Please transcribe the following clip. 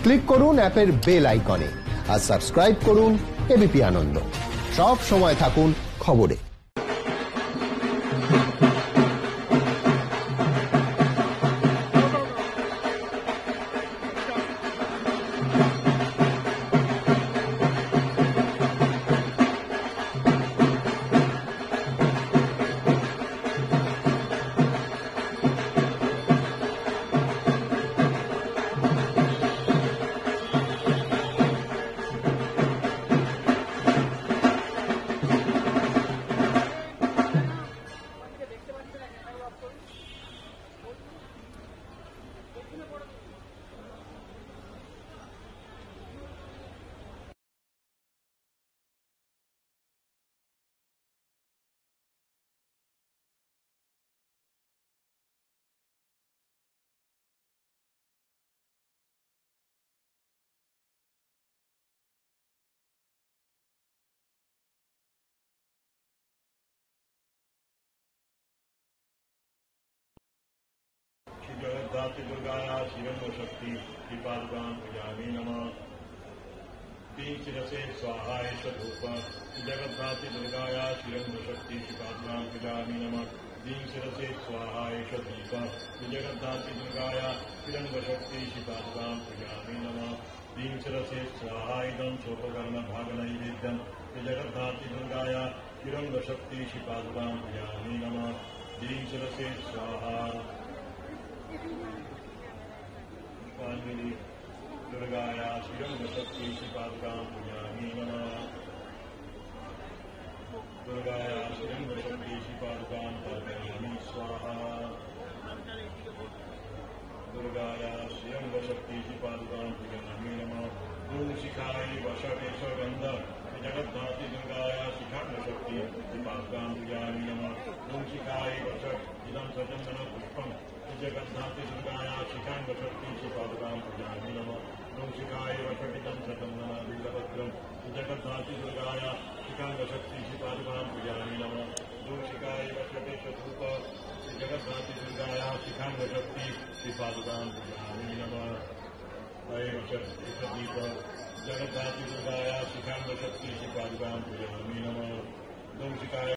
Click করুন অ্যাপের bell আইকনে আর সাবস্ক্রাইব করুন এবিপি আনন্দ। সব সময় থাকুন খবরে। जगद्धात्री दुर्गाया शिवं शक्ति दीपादुकां पूजामि नमः। तीन शिरसे स्वाहाय धूप जगद्धात्री दुर्गाया शिवं शक्ति दीपादुकां पूजामि नमः। तीन शिरसे स्वाहाय दीप जगद्धात्री दुर्गाया शिवं शक्ति दीपादुकां पूजामि नमः। तीन शिरसे स्वाहायदं सोपकर्ण भाग नैवेद्यं जगद्धात्री दुर्गाया शिवं शक्ति दीपादुकां पूजामि नमः। तीन शिरसे स्वाहा पुष्पांजलि दुर्गाया शिवं शक्ति दीपादुकां पूजामि नमः। दुर्गाया शिवं शक्ति दीपादुकां तर्पयामि स्वाहा। दुर्गाया शिवं शक्ति दीपादुकां पूजामि नमः। ओम शिखाय वशकेशगंध जगद्धात्री दुर्गाया शिखांड शक्ति दीपादुकां पूजामि नमः। ओम शिखाय वशक इदं सचंदन पुष्पं जगद्धात्री दुर्गाया शिखांड शक्ति दीपादुकां पूजामि नमः। ओम शिखाय वशकितं सचंदन बिल्वपत्रं जगद्धात्री दुर्गाया शिखांड शक्ति दीपादुकां पूजामि नमः। ओम शिखाय वशकेश धूप जगद्धात्री दुर्गाया शिखांड शक्ति दीपादुकां पूजामि नमः। अय वशक दीप जगद्धात्री दुर्गाया शिखांड शक्ति दीपादुकां पूजामि नमः। ओम शिखाय